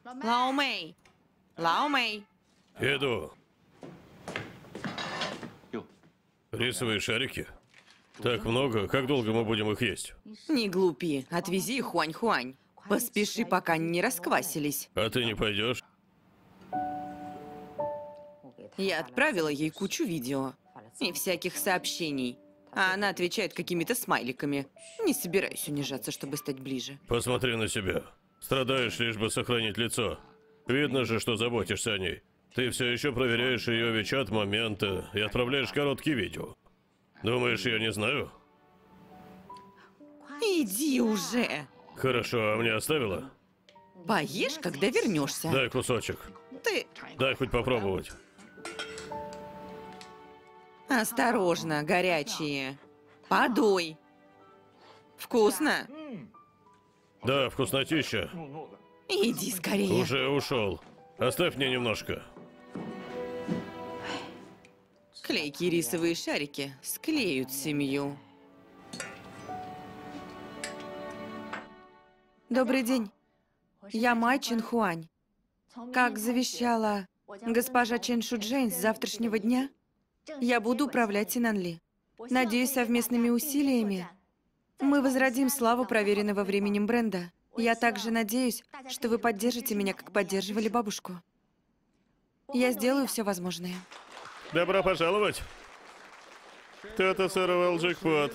Лао Мэй! Лао Мэй! Иду. Рисовые шарики? Так много, как долго мы будем их есть? Не глупи, отвези их, Хуань-Хуань. Поспеши, пока они не расквасились. А ты не пойдешь? Я отправила ей кучу видео и всяких сообщений, а она отвечает какими-то смайликами. Не собираюсь унижаться, чтобы стать ближе. Посмотри на себя. Страдаешь, лишь бы сохранить лицо. Видно же, что заботишься о ней. Ты все еще проверяешь ее Вичат моменты и отправляешь короткие видео. Думаешь, я не знаю? Иди уже! Хорошо, а мне оставила? Поешь, когда вернешься. Дай кусочек. Ты Дай хоть попробовать. осторожно, горячие. Подуй. Вкусно? Да, вкуснотища. Иди скорее. Уже ушел. Оставь мне немножко. Клейкие рисовые шарики склеют семью. Добрый день. Я Май Чин Хуань. Как завещала госпожа Чен Шуджень, с завтрашнего дня я буду управлять Синанли. Надеюсь, совместными усилиями мы возродим славу проверенного временем бренда. Я также надеюсь, что вы поддержите меня, как поддерживали бабушку. Я сделаю все возможное. Добро пожаловать. Кто-то сорвал джекпот.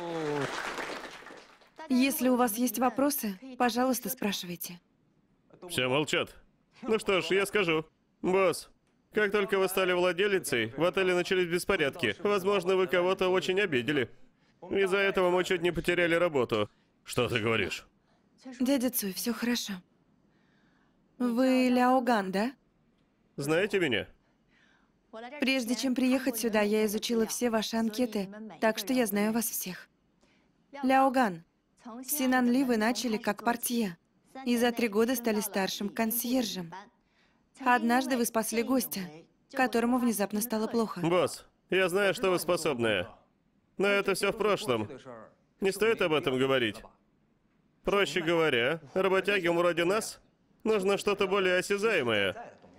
Если у вас есть вопросы, пожалуйста, спрашивайте. Все молчат. Ну что ж, я скажу. Босс, как только вы стали владелицей, в отеле начались беспорядки. Возможно, вы кого-то очень обидели. Из-за этого мы чуть не потеряли работу. Что ты говоришь? Дядя Цуй, все хорошо. Вы Ляо Ган, да? Знаете меня? Прежде чем приехать сюда, я изучила все ваши анкеты, так что я знаю вас всех. Ляо Ган, в Синанли вы начали как портье, и за 3 года стали старшим консьержем. Однажды вы спасли гостя, которому внезапно стало плохо. Босс, я знаю, что вы способные. Но это все в прошлом. Не стоит об этом говорить. Проще говоря, работягам вроде нас нужно что-то более осязаемое.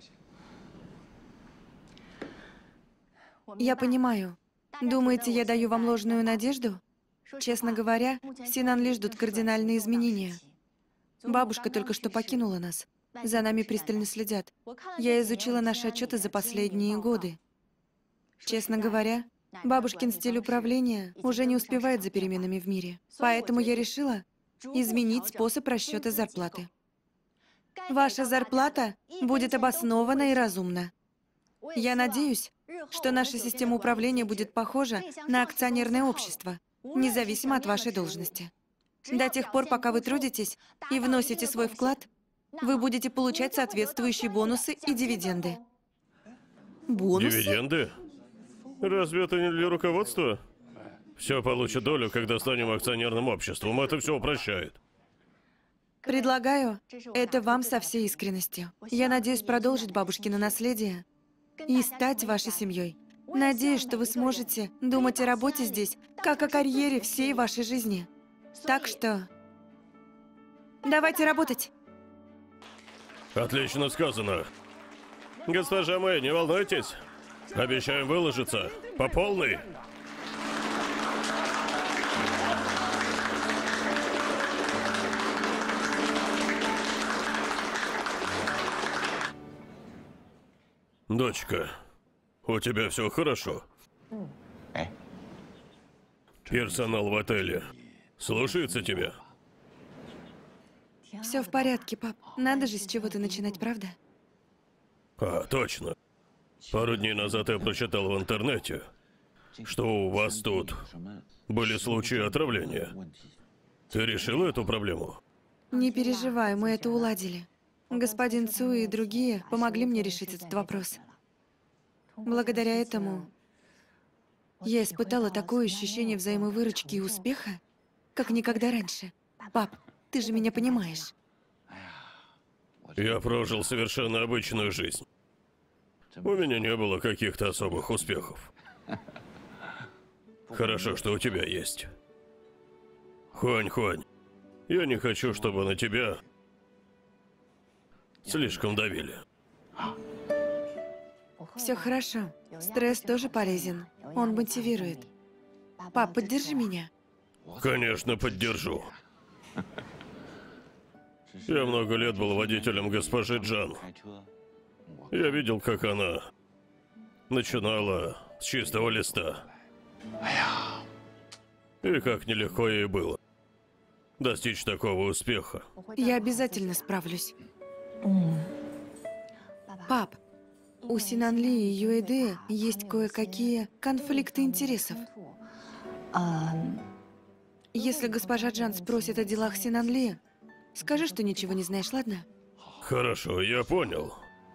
Я понимаю. Думаете, я даю вам ложную надежду? Честно говоря, в Синанли ждут кардинальные изменения. Бабушка только что покинула нас. За нами пристально следят. Я изучила наши отчеты за последние годы. Честно говоря, бабушкин стиль управления уже не успевает за переменами в мире. Поэтому я решила изменить способ расчета зарплаты. Ваша зарплата будет обоснована и разумна. Я надеюсь, что наша система управления будет похожа на акционерное общество, независимо от вашей должности. До тех пор, пока вы трудитесь и вносите свой вклад, вы будете получать соответствующие бонусы и дивиденды. Бонусы? Дивиденды? Разве это не для руководства? Все получат долю, когда станем акционерным обществом. Это все упрощает. Предлагаю это вам со всей искренностью. Я надеюсь продолжить бабушкино наследие и стать вашей семьей. Надеюсь, что вы сможете думать о работе здесь, как о карьере всей вашей жизни. Так что давайте работать. Отлично сказано. Госпожа Мэй, не волнуйтесь. Обещаем выложиться. По полной. Дочка, у тебя все хорошо? Персонал в отеле слушается тебя? Все в порядке, пап. Надо же с чего-то начинать, правда? А, точно. Пару дней назад я прочитал в интернете, что у вас тут были случаи отравления. Ты решила эту проблему? Не переживай, мы это уладили. Господин Цуи и другие помогли мне решить этот вопрос. Благодаря этому я испытала такое ощущение взаимовыручки и успеха, как никогда раньше. Пап, ты же меня понимаешь. Я прожил совершенно обычную жизнь. У меня не было каких-то особых успехов. Хорошо, что у тебя есть. Хуань-Хуань, я не хочу, чтобы на тебя Слишком давили. Все хорошо. Стресс тоже полезен. Он мотивирует. Пап, поддержи меня. Конечно, поддержу. Я много лет был водителем госпожи Джан. Я видел, как она начинала с чистого листа. И как нелегко ей было достичь такого успеха. Я обязательно справлюсь. Пап, у Синанли и Юэде есть кое-какие конфликты интересов. Если госпожа Джан спросит о делах Синанли, скажи, что ничего не знаешь, ладно? Хорошо, я понял.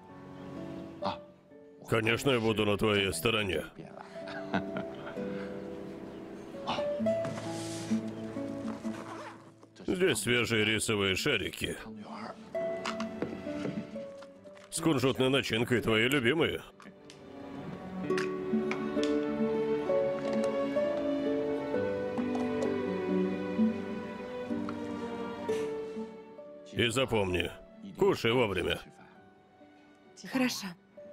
Конечно, я буду на твоей стороне. Здесь свежие рисовые шарики. С кунжутной начинкой, твои любимые. И запомни, кушай вовремя. Хорошо.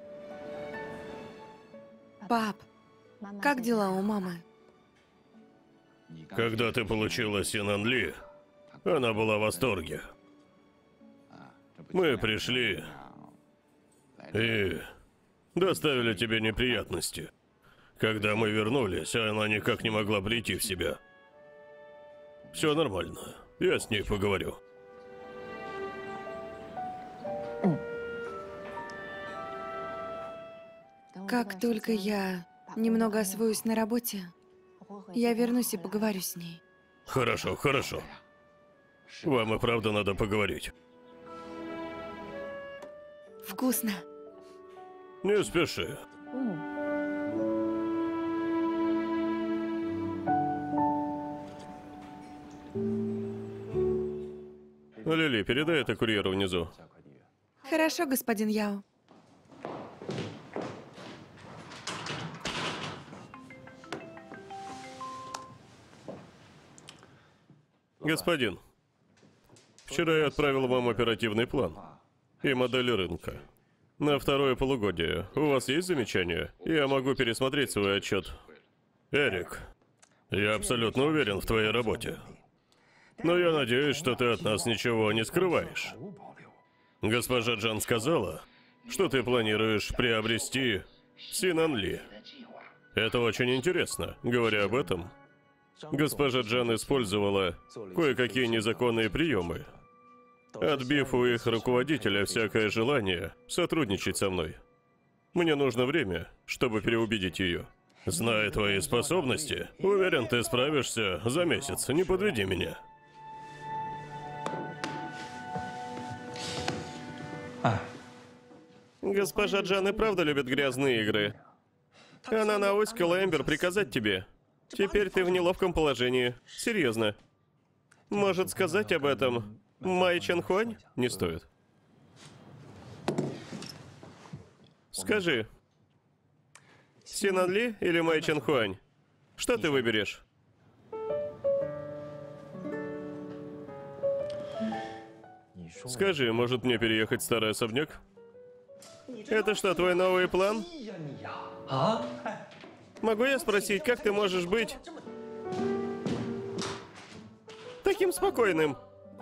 Пап, как дела у мамы? Когда ты получила Синанли, она была в восторге. Мы пришли и доставили тебе неприятности. Когда мы вернулись, она никак не могла прийти в себя. Все нормально, я с ней поговорю. Как только я немного освоюсь на работе, я вернусь и поговорю с ней. Хорошо, хорошо. Вам и правда надо поговорить. Вкусно. Не спеши. Лили, передай это курьеру внизу. Хорошо, господин Яо. Господин, вчера я отправил вам оперативный план и модели рынка. На второе полугодие. У вас есть замечания? Я могу пересмотреть свой отчет. Эрик, я абсолютно уверен в твоей работе. Но я надеюсь, что ты от нас ничего не скрываешь. Госпожа Джан сказала, что ты планируешь приобрести Синанли. Это очень интересно. Говоря об этом, госпожа Джан использовала кое-какие незаконные приемы, отбив у их руководителя всякое желание сотрудничать со мной. Мне нужно время, чтобы переубедить ее. Зная твои способности, уверен, ты справишься за месяц. Не подведи меня. Госпожа Джан и правда любит грязные игры. Она науськала Эмбер приказать тебе. Теперь ты в неловком положении. Серьезно. Может сказать об этом Май Чен Хуань? Не стоит. Скажи, Синанли или Май Чен Хуань? Что ты выберешь? Скажи, может мне переехать в старый особняк? Это что, твой новый план? Могу я спросить, как ты можешь быть таким спокойным?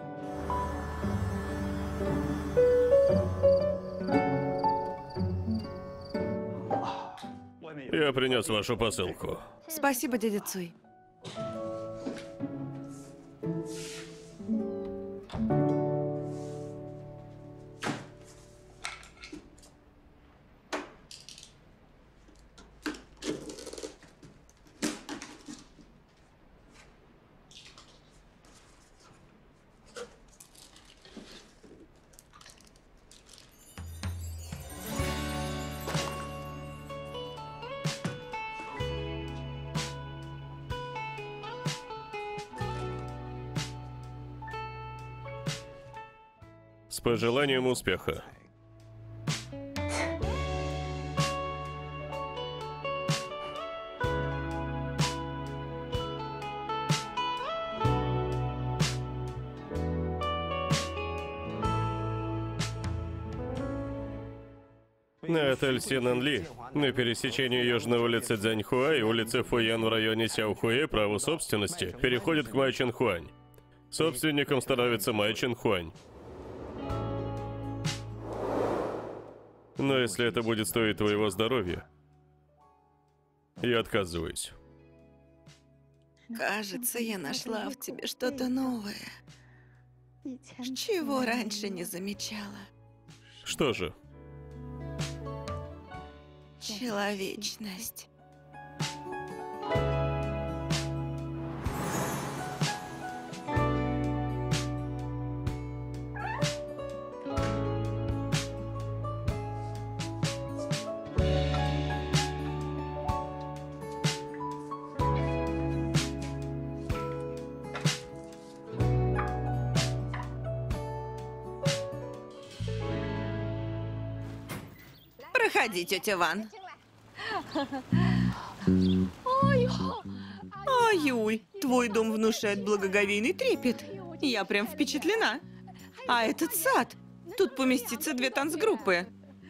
Я принес вашу посылку. Спасибо, дядя Цуй. С пожеланием успеха. На отель Синанли на пересечении Южной улицы Цзяньхуа и улицы Фуян в районе Сяохуэ право собственности переходит к Май Чинхуань. Собственником становится Май Чинхуань. Но если это будет стоить твоего здоровья, я отказываюсь. Кажется, я нашла в тебе что-то новое, чего раньше не замечала. Что же? Человечность. Проходи, тетя Ван. Ой-ой, твой дом внушает благоговейный трепет. Я прям впечатлена. А этот сад? Тут поместится 2 танцгруппы.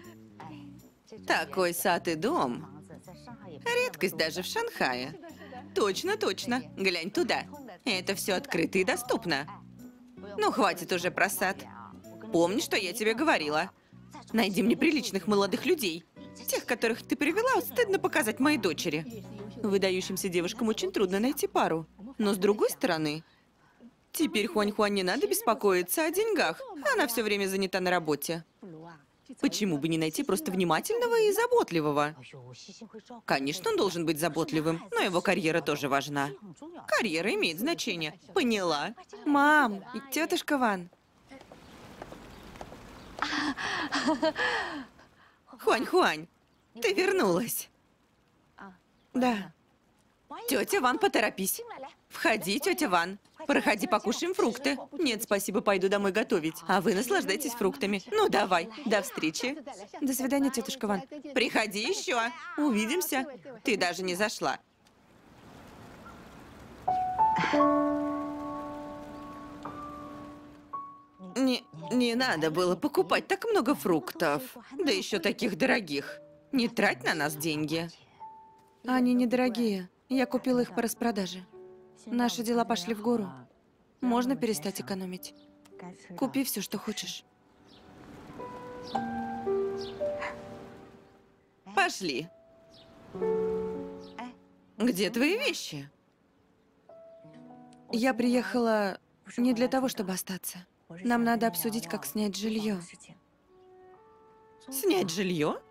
Такой сад и дом. Редкость даже в Шанхае. Точно, точно. Глянь туда. Это все открыто и доступно. Ну, хватит уже про сад. Помни, что я тебе говорила. Найди мне приличных молодых людей. Тех, которых ты привела, стыдно показать моей дочери. Выдающимся девушкам очень трудно найти пару. Но с другой стороны, теперь Хуань-Хуань не надо беспокоиться о деньгах. Она все время занята на работе. Почему бы не найти просто внимательного и заботливого? Конечно, он должен быть заботливым, но его карьера тоже важна. Карьера имеет значение. Поняла? Мам, тетушка Ван. Хуань-Хуань, ты вернулась. Да. Тетя Ван, поторопись. Входи, тетя Ван. Проходи, покушаем фрукты. Нет, спасибо, пойду домой готовить. А вы наслаждайтесь фруктами. Ну, давай. До встречи. До свидания, тетушка Ван. Приходи еще. Увидимся. Ты даже не зашла. Не надо было покупать так много фруктов. Да еще таких дорогих. Не трать на нас деньги. Они недорогие. Я купила их по распродаже. Наши дела пошли в гору. Можно перестать экономить. Купи все, что хочешь. Пошли. Где твои вещи? Я приехала не для того, чтобы остаться. Нам надо обсудить, как снять жилье. Снять жилье?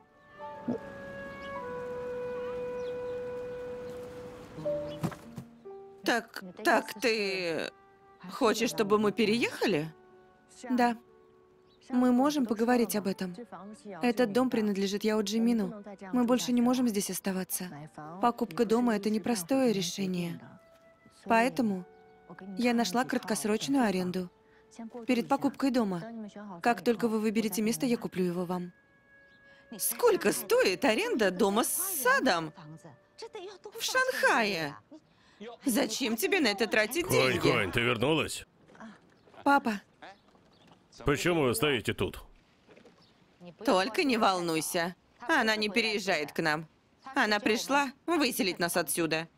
Так ты хочешь, чтобы мы переехали? Да. Мы можем поговорить об этом. Этот дом принадлежит Яо Джимину. Мы больше не можем здесь оставаться. Покупка дома – это непростое решение. Поэтому я нашла краткосрочную аренду. Перед покупкой дома. Как только вы выберете место, я куплю его вам. Сколько стоит аренда дома с садом? В Шанхае. Зачем тебе на это тратить деньги? Хуань-Хуань, ты вернулась? Папа, Почему вы стоите тут? только не волнуйся. Она не переезжает к нам. Она пришла выселить нас отсюда.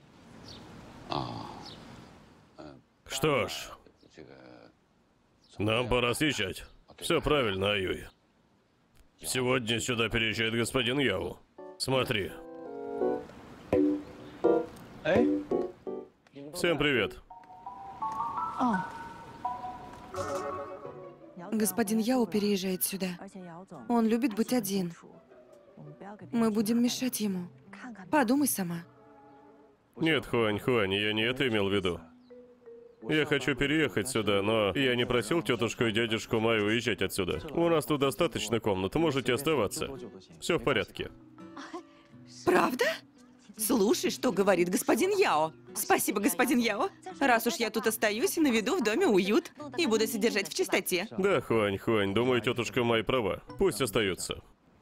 Что ж, нам пора съезжать. Все правильно, Аюй. Сегодня сюда переезжает господин Яо. Смотри. Всем привет. Господин Яо переезжает сюда. Он любит быть один. Мы будем мешать ему. Подумай сама. Нет, Хуань-Хуань, я не это имел в виду. Я хочу переехать сюда, но я не просил тетушку и дядюшку Маю уезжать отсюда. У нас тут достаточно комнат, можете оставаться. Все в порядке. Правда? Слушай, что говорит господин Яо. Спасибо, господин Яо. Раз уж я тут остаюсь, наведу в доме уют и буду содержать в чистоте. Да, Хуань-Хуань, думаю, тетушка Май права. Пусть остаются.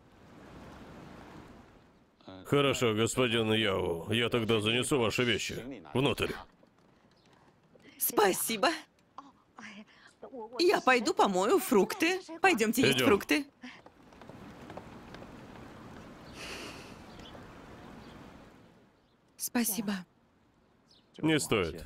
Хорошо, господин Яо, я тогда занесу ваши вещи внутрь. Спасибо. Я пойду помою фрукты. Пойдемте есть Идем. фрукты. Спасибо. Не стоит.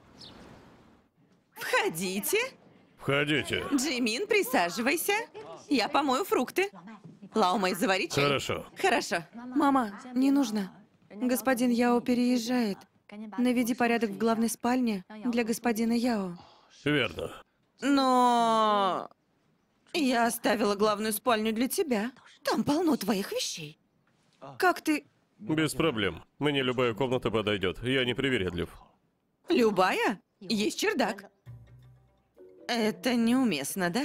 Входите. Входите. Джимин, присаживайся. Я помою фрукты. Лаумэй, завари чай. Хорошо. Хорошо. Мама, не нужно. Господин Яо переезжает. Наведи порядок в главной спальне для господина Яо. Верно. Но... Я оставила главную спальню для тебя. Там полно твоих вещей. Как ты... Без проблем. Мне любая комната подойдет. Я не привередлив. Любая? Есть чердак. Это неуместно, да?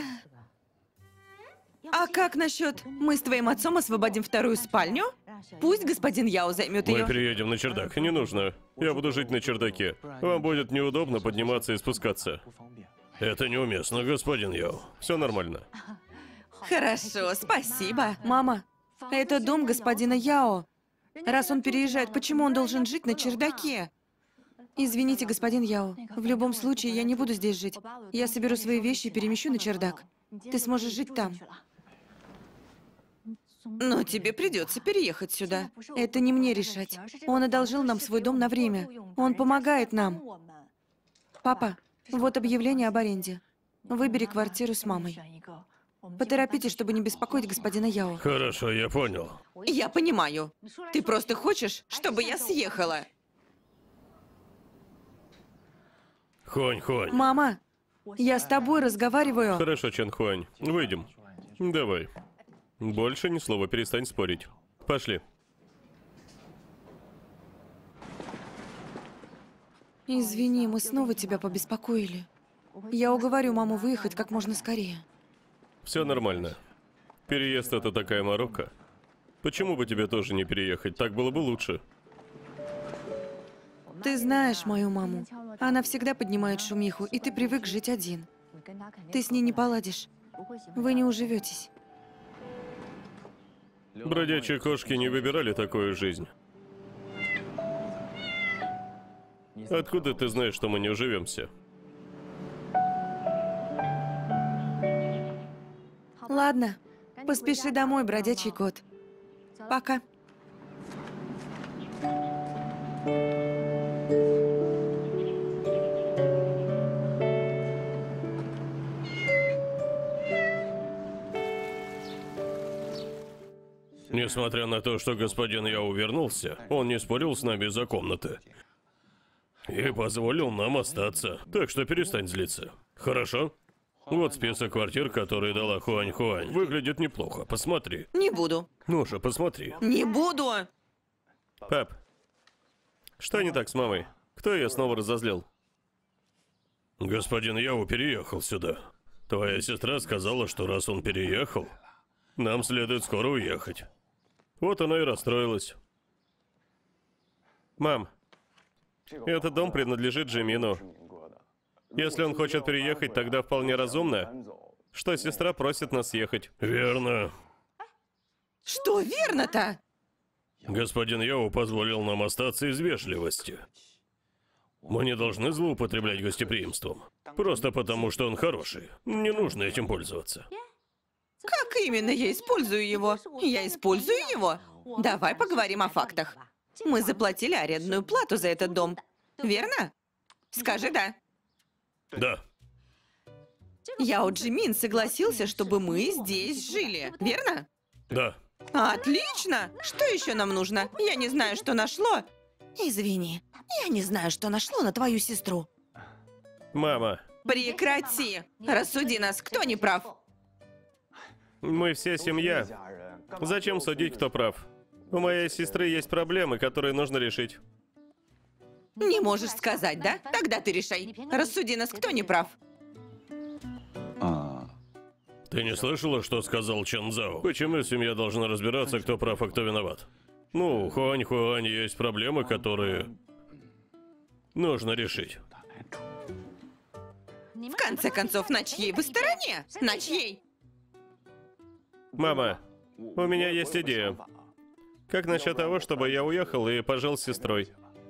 А как насчет мы с твоим отцом освободим вторую спальню? Пусть господин Яо займет Мы ее. переедем на чердак. Не нужно. Я буду жить на чердаке. Вам будет неудобно подниматься и спускаться. Это неуместно, господин Яо. Все нормально. Хорошо, спасибо. Мама, это дом господина Яо. Раз он переезжает, почему он должен жить на чердаке? Извините, господин Яо. В любом случае, я не буду здесь жить. Я соберу свои вещи и перемещу на чердак. Ты сможешь жить там. Но тебе придется переехать сюда. Это не мне решать. Он одолжил нам свой дом на время. Он помогает нам. Папа, вот объявление об аренде. Выбери квартиру с мамой. Поторопитесь, чтобы не беспокоить господина Яо. Хорошо, я понял. Я понимаю. Ты просто хочешь, чтобы я съехала. Хуань-Хуань. Мама, я с тобой разговариваю. Хорошо, Чан Хуань. Выйдем. Давай. Больше ни слова, перестань спорить. Пошли. Извини, мы снова тебя побеспокоили. Я уговорю маму выехать как можно скорее. Все нормально. Переезд — это такая морока. Почему бы тебе тоже не переехать? Так было бы лучше. Ты знаешь мою маму. Она всегда поднимает шумиху, и ты привык жить один. Ты с ней не поладишь. Вы не уживетесь. Бродячие кошки не выбирали такую жизнь. Откуда ты знаешь, что мы не уживемся? Ладно, поспеши домой, бродячий кот. Пока. Несмотря на то, что господин Яо вернулся, он не спорил с нами за комнаты. И позволил нам остаться. Так что перестань злиться. Хорошо? Вот список квартир, которые дала Хуань-Хуань. Выглядит неплохо. Посмотри. Не буду. Ну же, посмотри. Не буду. Пап, что не так с мамой? Кто ее снова разозлил? Господин Яо переехал сюда. Твоя сестра сказала, что раз он переехал, нам следует скоро уехать. Вот она и расстроилась. Мам, этот дом принадлежит Джимину. Если он хочет переехать, тогда вполне разумно, что сестра просит нас ехать. Верно. Что верно-то? Господин Яо позволил нам остаться из вежливости. Мы не должны злоупотреблять гостеприимством. Просто потому, что он хороший. Не нужно этим пользоваться. Как именно я использую его? Я использую его? Давай поговорим о фактах. Мы заплатили арендную плату за этот дом. Верно? Скажи «да». Да. Яо Джимин согласился, чтобы мы здесь жили. Верно? Да. Отлично! Что еще нам нужно? Я не знаю, что нашло. Извини, я не знаю, что нашло на твою сестру. Мама, Прекрати! Рассуди нас, кто не прав? мы все семья. Зачем судить, кто прав? У моей сестры есть проблемы, которые нужно решить. Не можешь сказать, да? Тогда ты решай. Рассуди нас, кто не прав? Ты не слышала, что сказал Чан Цзао? Почему семья должна разбираться, кто прав, а кто виноват? Ну, у Хуань-Хуань есть проблемы, которые нужно решить. В конце концов, на чьей вы стороне? На чьей? Мама, у меня есть идея. Как насчет того, чтобы я уехал и пожил с сестрой?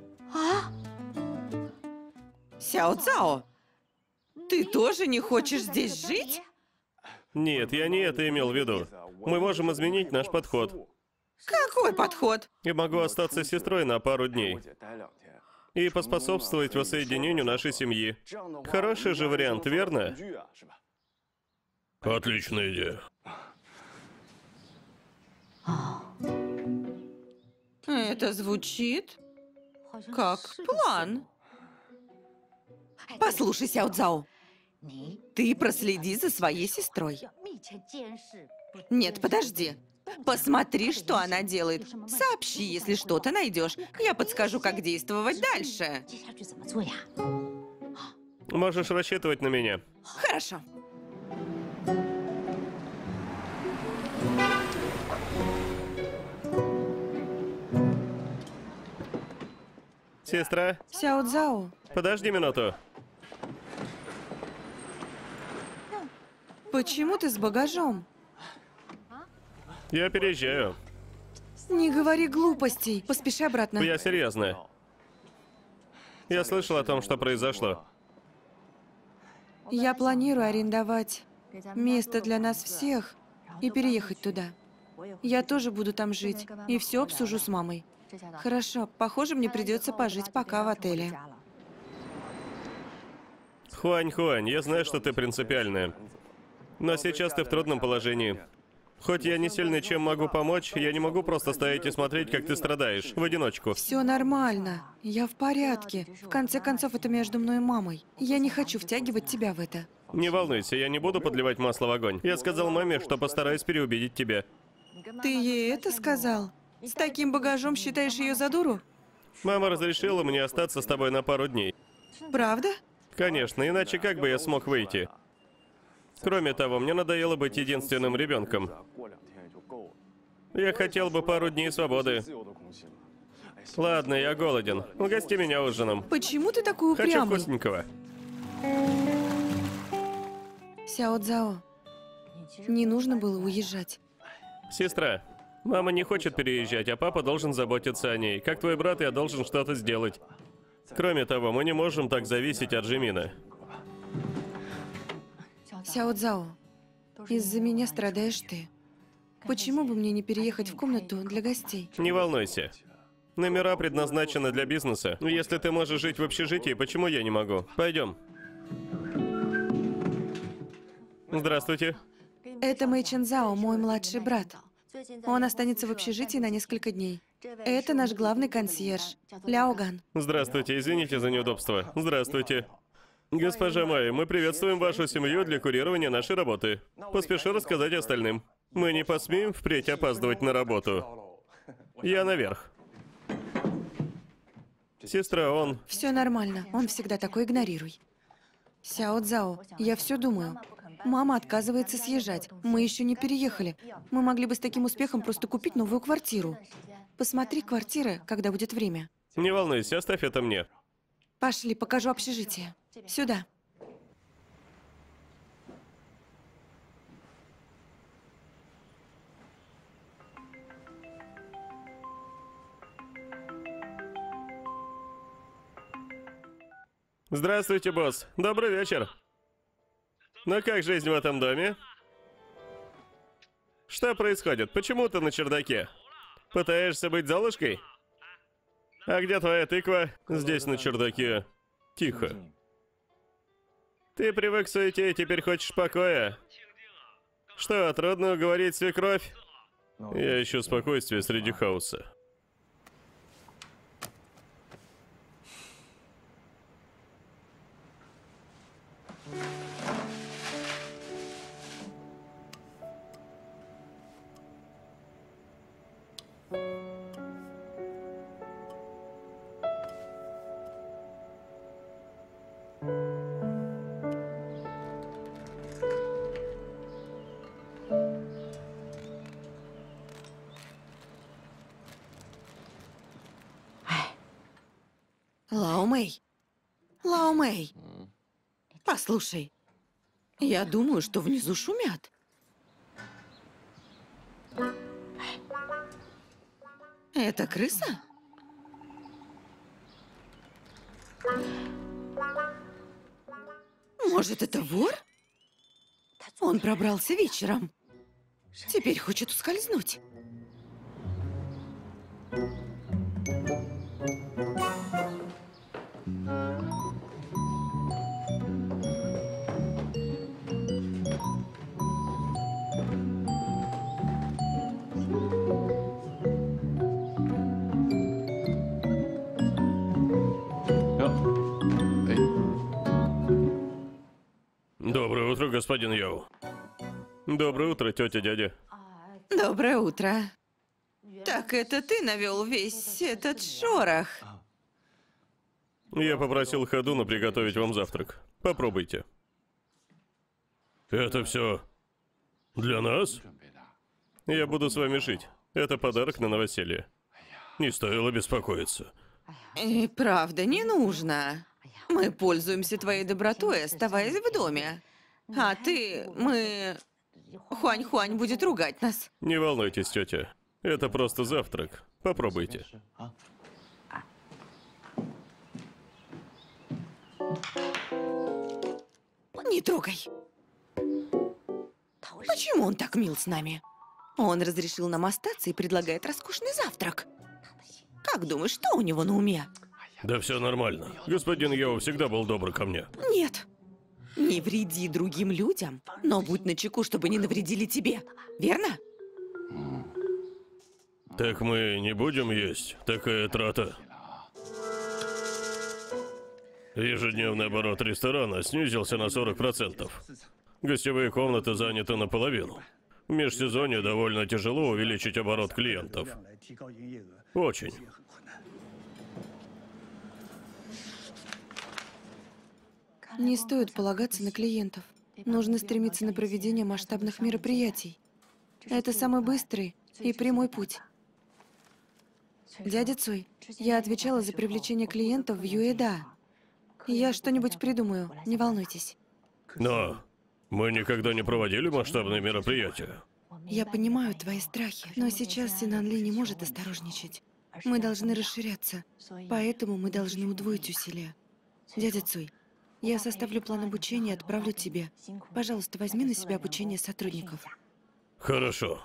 Сяо Цао, ты тоже не хочешь здесь жить? Нет, я не это имел в виду. Мы можем изменить наш подход. Какой подход? И могу остаться с сестрой на пару дней. И поспособствовать воссоединению нашей семьи. Хороший же вариант, верно? Отличная идея. Это звучит как план. Послушай, Сяо Цзао, ты проследи за своей сестрой. Нет, подожди. Посмотри, что она делает. Сообщи, если что-то найдешь. Я подскажу, как действовать дальше. Можешь рассчитывать на меня. Хорошо. Сестра, Сяо Цзао, подожди минуту. почему ты с багажом? Я переезжаю. Не говори глупостей. Поспеши обратно. Я серьезно. Я слышал о том, что произошло. Я планирую арендовать место для нас всех и переехать туда. Я тоже буду там жить и все обсужу с мамой. Хорошо, похоже, мне придется пожить пока в отеле. Хуань, я знаю, что ты принципиальная. Но сейчас ты в трудном положении. Хоть я не сильный, чем могу помочь, я не могу просто стоять и смотреть, как ты страдаешь, в одиночку. Все нормально. Я в порядке. В конце концов, это между мной и мамой. Я не хочу втягивать тебя в это. Не волнуйся, я не буду подливать масло в огонь. Я сказал маме, что постараюсь переубедить тебя. Ты ей это сказал? С таким багажом считаешь ее за дуру? Мама разрешила мне остаться с тобой на пару дней. Правда? Конечно, иначе как бы я смог выйти? Кроме того, мне надоело быть единственным ребенком. Я хотел бы пару дней свободы. Ладно, я голоден. Угости меня ужином. Почему ты такой Хочу упрямый? вкусненького. Сяо Цзао, не нужно было уезжать. Сестра, мама не хочет переезжать, а папа должен заботиться о ней. Как твой брат, я должен что-то сделать. Кроме того, мы не можем так зависеть от Жимина. Сяо Цзао, из-за меня страдаешь ты. Почему бы мне не переехать в комнату для гостей? Не волнуйся. Номера предназначены для бизнеса. Если ты можешь жить в общежитии, почему я не могу? Пойдем. Здравствуйте. Это Мэй Чен Цзао, мой младший брат. Он останется в общежитии на несколько дней. Это наш главный консьерж, Ляо Ган. Здравствуйте, извините за неудобство. Здравствуйте. Госпожа Мэй, мы приветствуем вашу семью для курирования нашей работы. Поспешу рассказать остальным. Мы не посмеем впредь опаздывать на работу. Я наверх. Сестра, он... Все нормально, он всегда такой, игнорируй. Сяо Цзао, я все думаю. Мама отказывается съезжать. Мы еще не переехали. Мы могли бы с таким успехом просто купить новую квартиру. Посмотри квартиры, когда будет время. Не волнуйся, оставь это мне. Пошли, покажу общежитие. Сюда. Здравствуйте, босс. Добрый вечер. Ну как жизнь в этом доме? Что происходит? Почему ты на чердаке? Пытаешься быть Золушкой? А где твоя тыква? Здесь на чердаке. Тихо. Ты привык к суете и теперь хочешь покоя? Что, трудно уговорить свекровь? Я ищу спокойствие среди хаоса. Лао Мэй. Лао Мэй. Послушай, я думаю, что внизу шумят. Это крыса? Может, это вор? Он пробрался вечером. Теперь хочет ускользнуть. Доброе утро, господин Яу. Доброе утро, тетя, дядя. Доброе утро. Так это ты навел весь этот шорох? Я попросил Хадуна приготовить вам завтрак. Попробуйте. Это все для нас? Я буду с вами жить. Это подарок на новоселье. Не стоило беспокоиться. И правда, не нужно. Мы пользуемся твоей добротой, оставаясь в доме. А Хуань-Хуань будет ругать нас. Не волнуйтесь, тетя. Это просто завтрак. Попробуйте. Не трогай. Почему он так мил с нами? Он разрешил нам остаться и предлагает роскошный завтрак. Как думаешь, что у него на уме? Да все нормально. Господин Яо всегда был добр ко мне. Нет. Не вреди другим людям, но будь начеку, чтобы не навредили тебе. Верно? Так мы не будем есть? Такая трата. Ежедневный оборот ресторана снизился на 40%. Гостевые комнаты заняты наполовину. В межсезонье довольно тяжело увеличить оборот клиентов. Очень. Не стоит полагаться на клиентов. Нужно стремиться на проведение масштабных мероприятий. Это самый быстрый и прямой путь. Дядя Цуй, я отвечала за привлечение клиентов в Юэда. Я что-нибудь придумаю, не волнуйтесь. Но мы никогда не проводили масштабные мероприятия. Я понимаю твои страхи, но сейчас Синан Ли не может осторожничать. Мы должны расширяться, поэтому мы должны удвоить усилия. Дядя Цуй, я составлю план обучения и отправлю тебе. Пожалуйста, возьми на себя обучение сотрудников. Хорошо.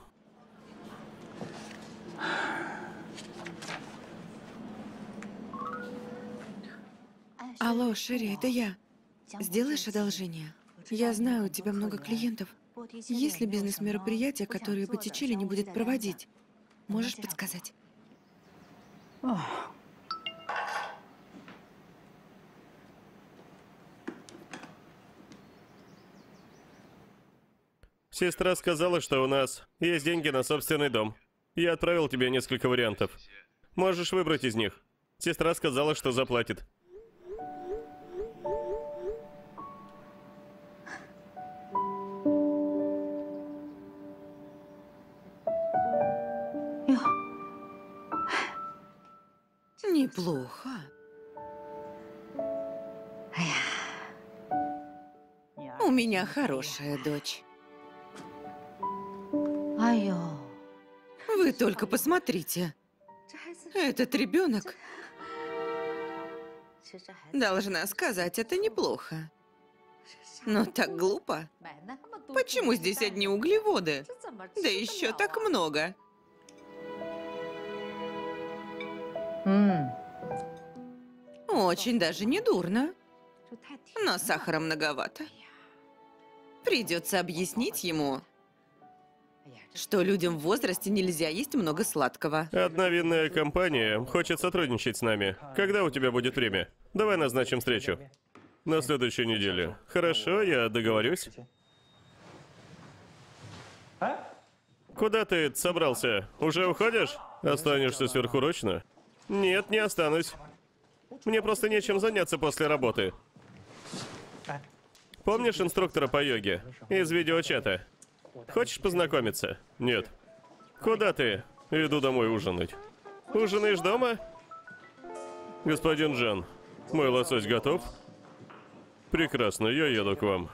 Алло, Шерри, это я. Сделаешь одолжение? Я знаю, у тебя много клиентов. Есть ли бизнес-мероприятия, которые Боттичелли не будет проводить? Можешь подсказать? Сестра сказала, что у нас есть деньги на собственный дом. Я отправил тебе несколько вариантов. Можешь выбрать из них. Сестра сказала, что заплатит. Неплохо. У меня хорошая дочь. Вы только посмотрите. Этот ребенок, должна сказать, это неплохо. Но так глупо. Почему здесь одни углеводы? Да еще так много. Очень даже не дурно. Но сахара многовато. Придется объяснить ему, что людям в возрасте нельзя есть много сладкого. Одна винная компания хочет сотрудничать с нами. Когда у тебя будет время? Давай назначим встречу. На следующей неделе. Хорошо, я договорюсь. Куда ты собрался? Уже уходишь? Останешься сверхурочно? Нет, не останусь. Мне просто нечем заняться после работы. Помнишь инструктора по йоге? Из видеочата. Хочешь познакомиться? Нет. Куда ты? Иду домой ужинать. Ужинаешь дома? Господин Джан, мой лосось готов? Прекрасно, я еду к вам.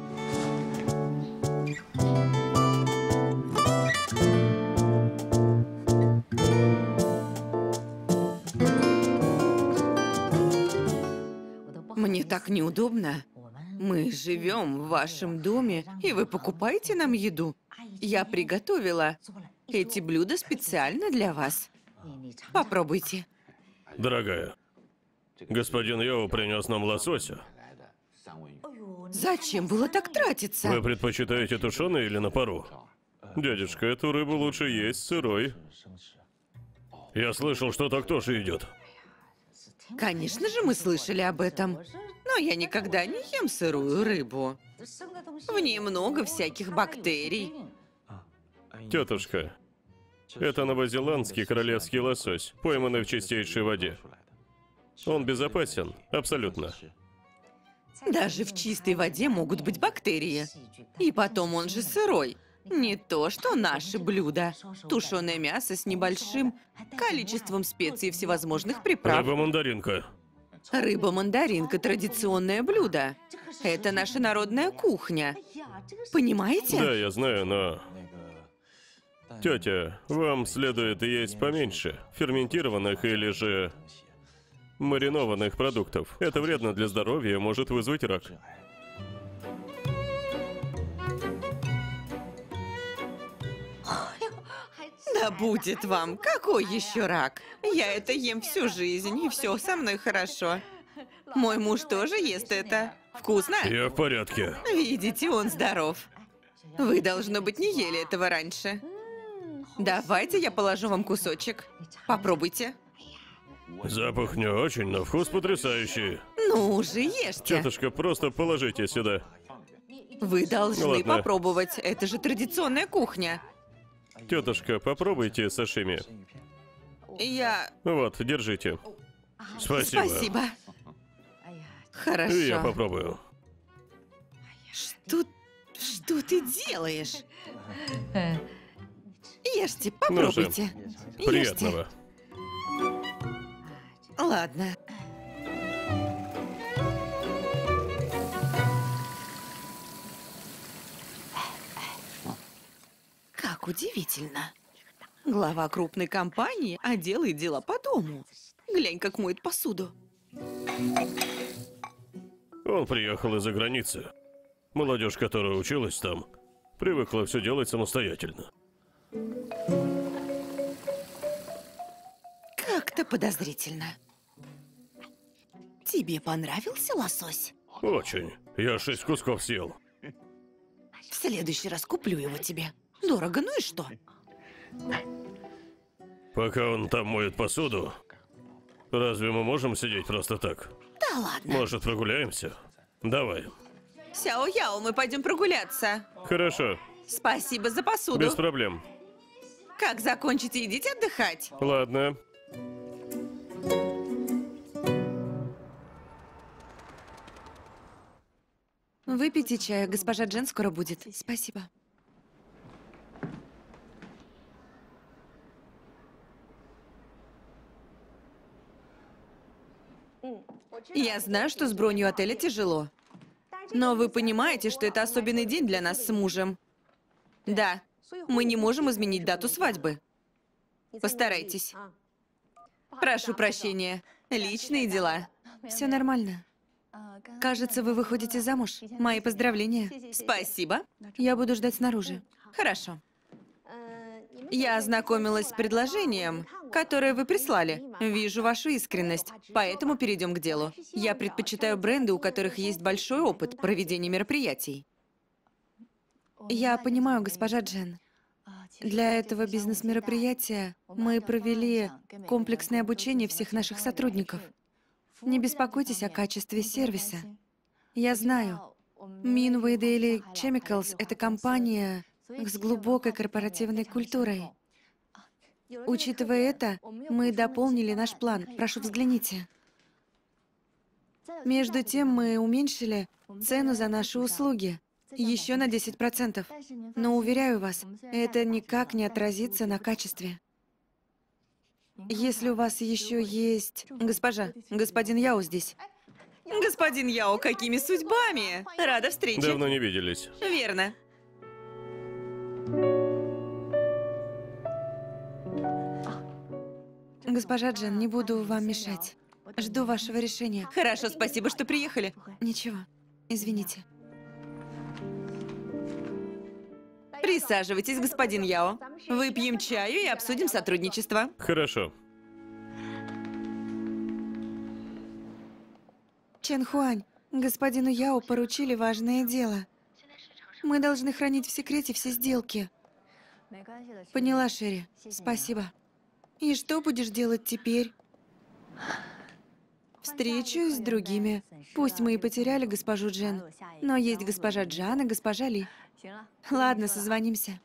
Мне так неудобно. Мы живем в вашем доме, и вы покупаете нам еду. Я приготовила эти блюда специально для вас. Попробуйте. Дорогая, господин Яо принес нам лосося. Зачем было так тратиться? Вы предпочитаете тушеный или на пару? Дядюшка, эту рыбу лучше есть сырой. Я слышал, что так тоже идет. Конечно же, мы слышали об этом. Но я никогда не ем сырую рыбу. В ней много всяких бактерий. Тетушка, это новозеландский королевский лосось, пойманный в чистейшей воде. Он безопасен, абсолютно. Даже в чистой воде могут быть бактерии. И потом он же сырой. Не то, что наши блюда. Тушеное мясо с небольшим количеством специй и всевозможных приправ. Рыба-мандаринка. Рыба-мандаринка – традиционное блюдо. Это наша народная кухня. Понимаете? Да, я знаю, но... Тетя, вам следует есть поменьше ферментированных или же маринованных продуктов. Это вредно для здоровья и может вызвать рак. Да будет вам. Какой еще рак? Я это ем всю жизнь, и все со мной хорошо. Мой муж тоже ест это. Вкусно? Я в порядке. Видите, он здоров. Вы, должно быть, не ели этого раньше. Давайте я положу вам кусочек. Попробуйте. Запах не очень, но вкус потрясающий. Ну уже ешьте. Тетушка, просто положите сюда. Вы должны Ладно. попробовать. Это же традиционная кухня. Тетушка, попробуйте сашими. Я... Вот, держите. Спасибо. Спасибо. Хорошо. И я попробую. Что ты делаешь? Ешьте, попробуйте. Приятного. Ладно. Как удивительно. Глава крупной компании, а делает дела по дому. Глянь, как моет посуду. Он приехал из-за границы. Молодежь, которая училась там, привыкла все делать самостоятельно. Как-то подозрительно. Тебе понравился лосось? Очень. Я 6 кусков съел. В следующий раз куплю его тебе. Дорого, ну и что? Пока он там моет посуду, разве мы можем сидеть просто так? Да ладно. Может, прогуляемся? Давай. Сяо-Яо, мы пойдем прогуляться. Хорошо, Спасибо за посуду. без проблем. Как закончите, идите отдыхать. Ладно. Выпейте чая, госпожа Джен скоро будет. Спасибо. Я знаю, что с бронью отеля тяжело. Но вы понимаете, что это особенный день для нас с мужем. Да, мы не можем изменить дату свадьбы. Постарайтесь. Прошу прощения. Личные дела. Все нормально. Кажется, вы выходите замуж. Мои поздравления. Спасибо. Я буду ждать снаружи. Хорошо. Я ознакомилась с предложением, которое вы прислали. Вижу вашу искренность, поэтому перейдем к делу. Я предпочитаю бренды, у которых есть большой опыт проведения мероприятий. Я понимаю, госпожа Джен. Для этого бизнес-мероприятия мы провели комплексное обучение всех наших сотрудников. Не беспокойтесь о качестве сервиса. Я знаю, Minway Daily Chemicals – это компания с глубокой корпоративной культурой. Учитывая это, мы дополнили наш план. Прошу, взгляните. Между тем, мы уменьшили цену за наши услуги еще на 10%. Но, уверяю вас, это никак не отразится на качестве. Если у вас еще есть... Госпожа, господин Яо здесь. Господин Яо, какими судьбами? Рада встрече. Давно не виделись. Верно. Госпожа Джен, не буду вам мешать. Жду вашего решения. Хорошо, спасибо, что приехали. Ничего, извините. Присаживайтесь, господин Яо. Выпьем чаю и обсудим сотрудничество. Хорошо. Чен Хуань, господину Яо поручили важное дело. Мы должны хранить в секрете все сделки. Поняла, Шерри. Спасибо. И что будешь делать теперь? Встречусь с другими. Пусть мы и потеряли госпожу Джен, но есть госпожа Джан и госпожа Ли. Ладно, созвонимся.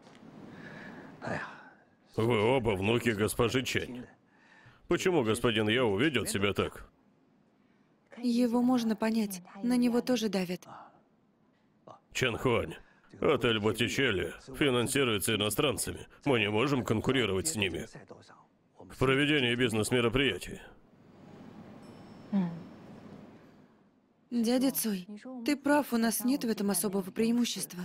Вы оба внуки госпожи Чэнь. Почему господин Яо ведет себя так? Его можно понять, на него тоже давят. Чен Хуань, отель Боттичелли финансируется иностранцами. Мы не можем конкурировать с ними в проведении бизнес-мероприятий. Дядя Цой, ты прав, у нас нет в этом особого преимущества.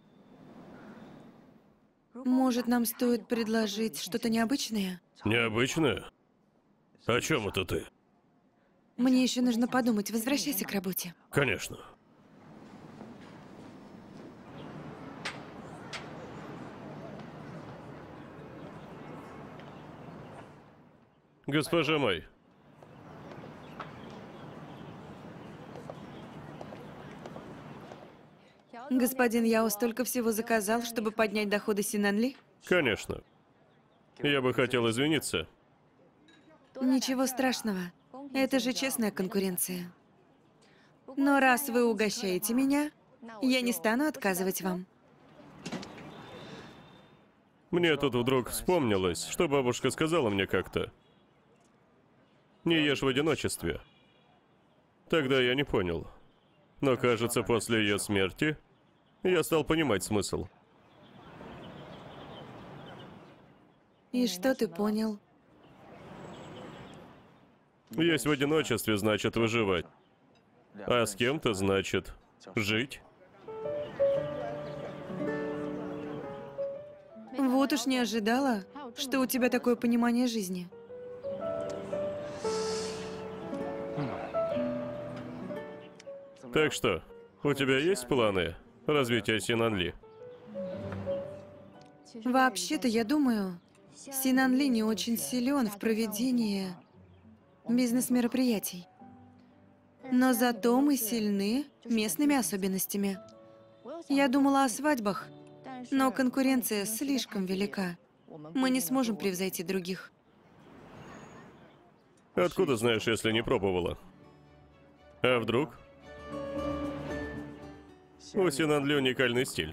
Может, нам стоит предложить что-то необычное? Необычное? О чем это ты? Мне еще нужно подумать. Возвращайся к работе. Конечно. Госпожа Мэй. Господин Яо столько всего заказал, чтобы поднять доходы Синанли? Конечно. Я бы хотел извиниться. Ничего страшного. Это же честная конкуренция. Но раз вы угощаете меня, я не стану отказывать вам. Мне тут вдруг вспомнилось, что бабушка сказала мне как-то. Не ешь в одиночестве. Тогда я не понял. Но, кажется, после ее смерти я стал понимать смысл. И что ты понял? Есть в одиночестве значит выживать. А с кем-то значит жить. Вот уж не ожидала, что у тебя такое понимание жизни. Так что, у тебя есть планы развития Синанли? Вообще-то, я думаю, Синанли не очень силен в проведении бизнес-мероприятий. Но зато мы сильны местными особенностями. Я думала о свадьбах, но конкуренция слишком велика. Мы не сможем превзойти других. Откуда знаешь, если не пробовала? А вдруг? У Синанли уникальный стиль.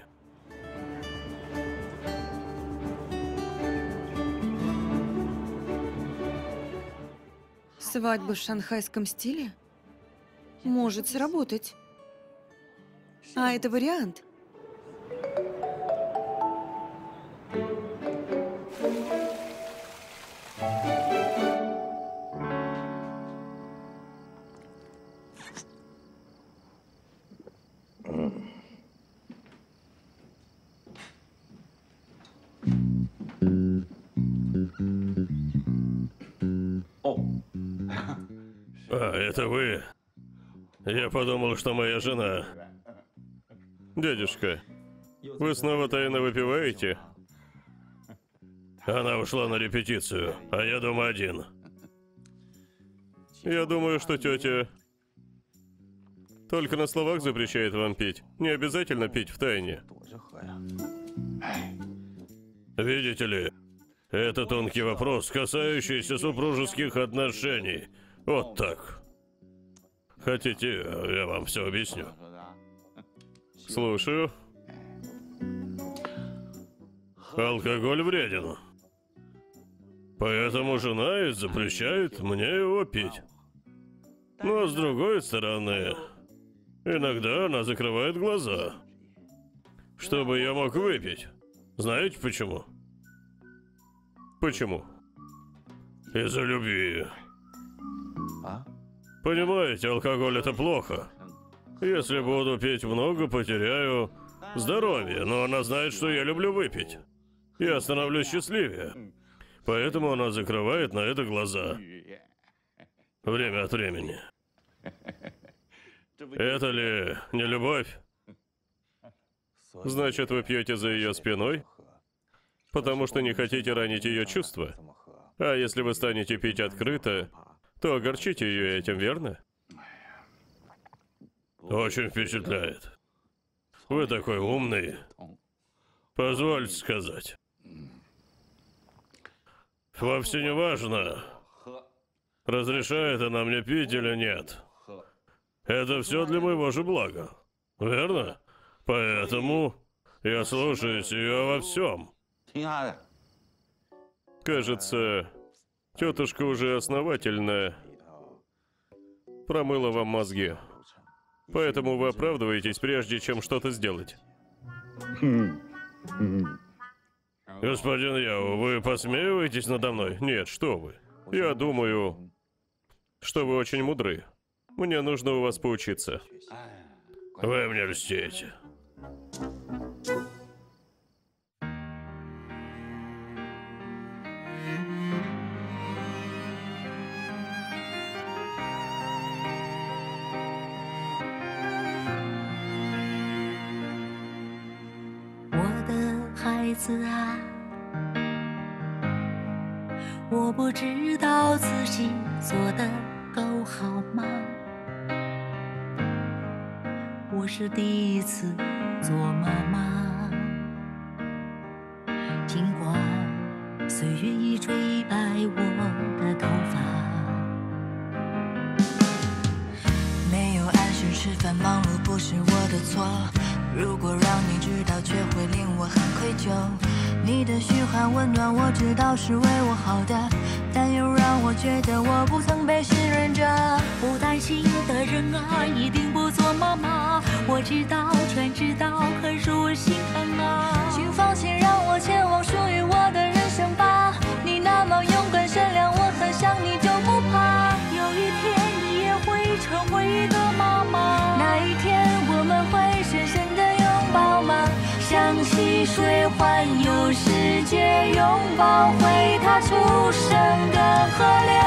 Свадьба в шанхайском стиле? Может сработать. А это вариант. А, это вы? Я подумал, что моя жена. Дядюшка, вы снова тайно выпиваете? Она ушла на репетицию, а я дома один. Я думаю, что тетя только на словах запрещает вам пить. Не обязательно пить в тайне. Видите ли, это тонкий вопрос, касающийся супружеских отношений. Вот так. Хотите, я вам все объясню? Слушаю. Алкоголь вреден. Поэтому жена и запрещает мне его пить. Но с другой стороны, иногда она закрывает глаза, чтобы я мог выпить. Знаете почему? Почему? Из-за любви. Понимаете, алкоголь это плохо. Если буду пить много, потеряю здоровье, но она знает, что я люблю выпить. Я становлюсь счастливее. Поэтому она закрывает на это глаза. Время от времени. Это ли не любовь? Значит, вы пьете за ее спиной? Потому что не хотите ранить ее чувства. А если вы станете пить открыто, то огорчите ее этим, верно? Очень впечатляет. Вы такой умный. Позвольте сказать. Вовсе не важно, разрешает она мне пить или нет. Это все для моего же блага. Верно? Поэтому я слушаюсь ее во всем. Кажется, тетушка уже основательно промыла вам мозги. Поэтому вы оправдываетесь, прежде чем что-то сделать. Господин Яо, вы посмеиваетесь надо мной? Нет, что вы. Я думаю, что вы очень мудры. Мне нужно у вас поучиться. Вы мне льстите. 孩子啊，我不知道自己做得够好吗？我是第一次做妈妈，尽管岁月已追白我的头发，没有按时吃饭，忙碌不是我的错。如果让你知道，却会令我很愧疚。你的嘘寒问暖，我知道是为我好的，但又让我觉得我不曾被信任着。不担心的人啊，一定不做妈妈。我知道，全知道，很使我心疼啊。请放心，让我前往属于我的人生吧。你那么勇敢善良，我很想你就不怕。有一天你也会成为一个妈妈，那一天我们会深深的拥抱吗？像溪水环游世界，拥抱回它出生的河流。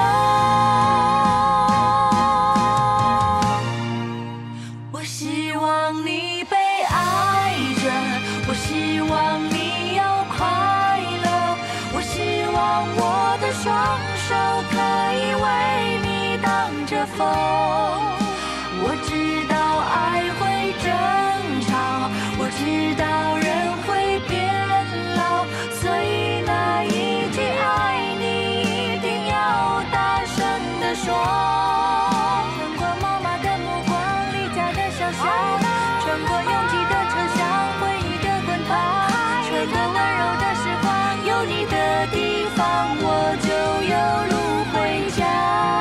我希望你被爱着，我希望你要快乐，我希望我的双手可以为你挡着风。我知道爱会争吵，我知道人会变老，所以那一句爱你一定要大声地说。穿过妈妈的目光，离家的小巷，穿过拥挤的车厢，回忆的滚烫，穿过温柔的时光，有你的地方我就有路回家。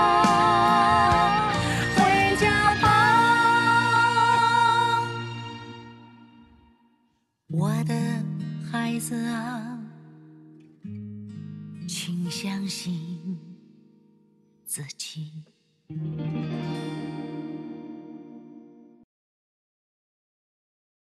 我的孩子啊，请相信自己。